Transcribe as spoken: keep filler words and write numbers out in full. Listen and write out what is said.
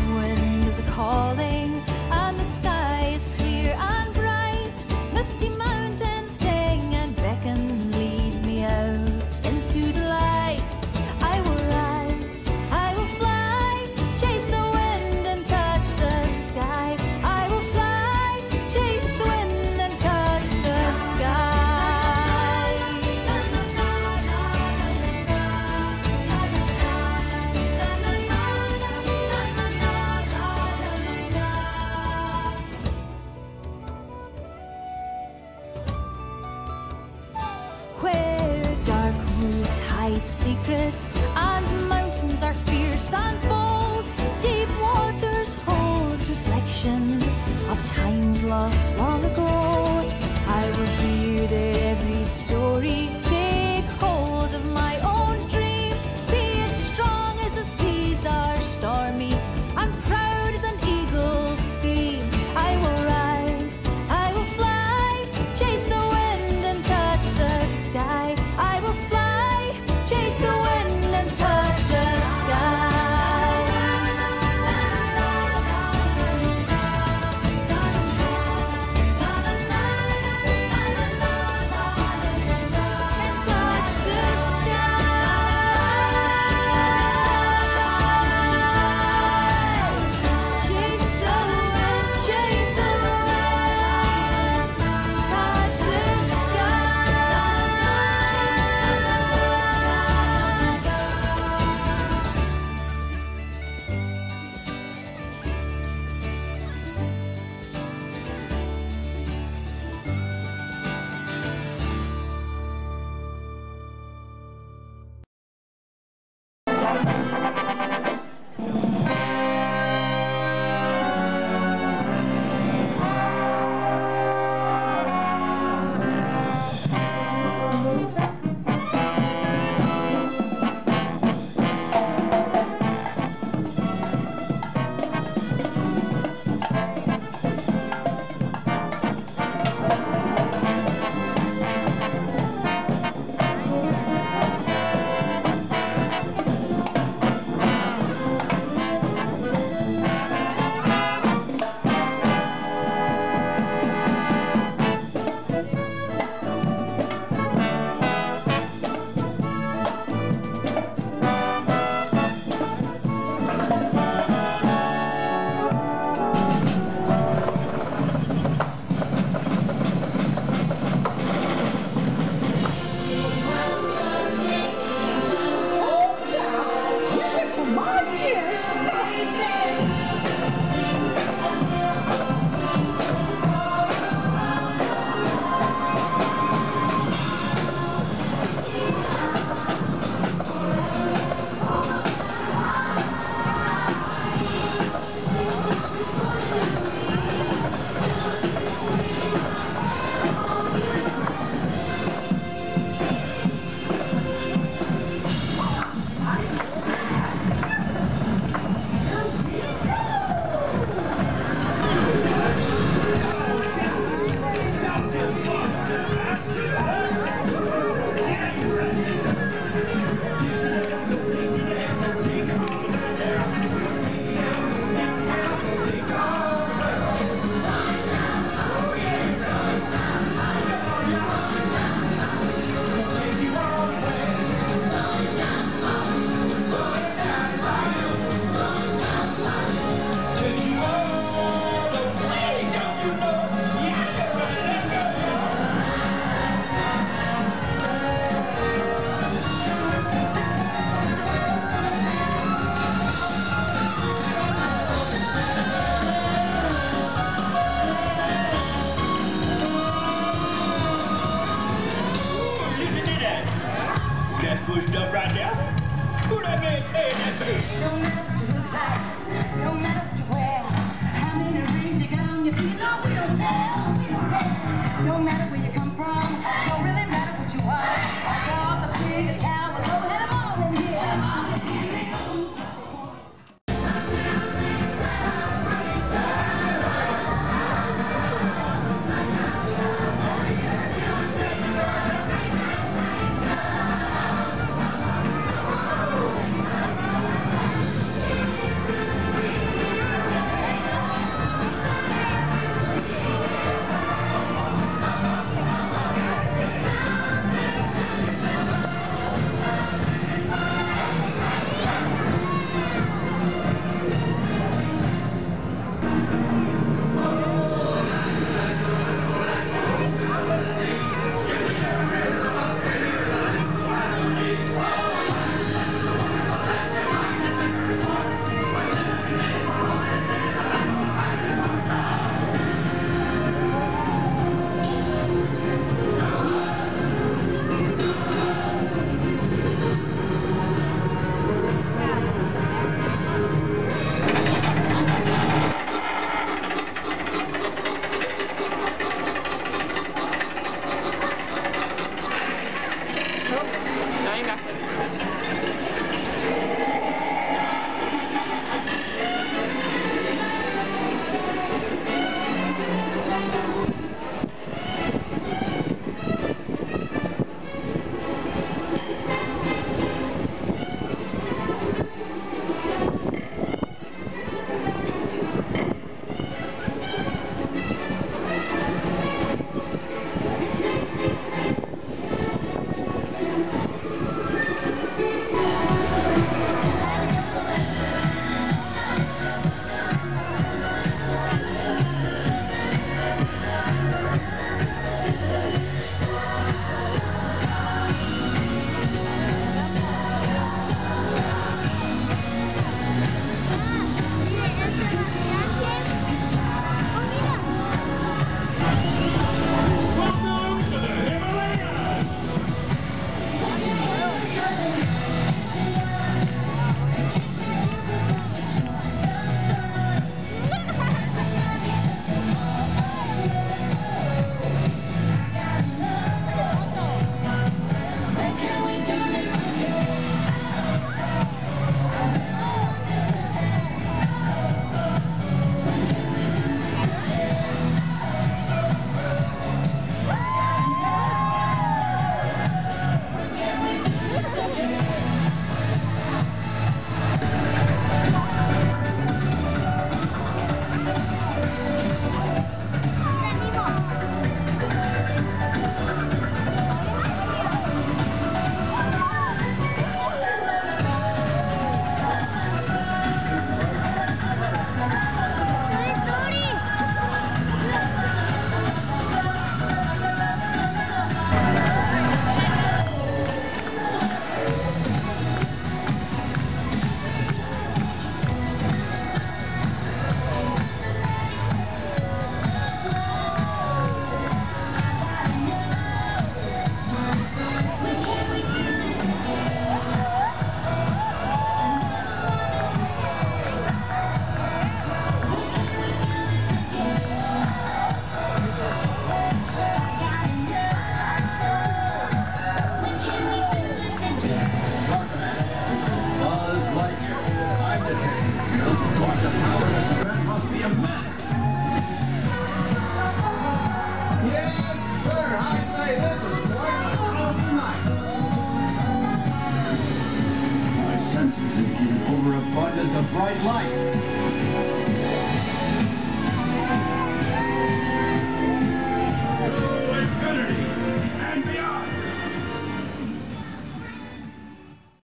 wind is a-calling, and the sky is clear and bright. Misty mountains sing and beckon, lead me out into the light. I will ride, I will fly, chase the wind and touch the sky. I will fly, chase the wind and touch the sky. Where dark woods hide secrets and mountains are fierce and bold, deep waters hold reflections of times lost long ago. I will hear every story, take hold of my own dream, be as strong as the seas are stormy, and proud as an eagle's scream. I will ride, I will fly, chase the wind and touch the sky. I will fly, chase the wind overabundance of bright lights.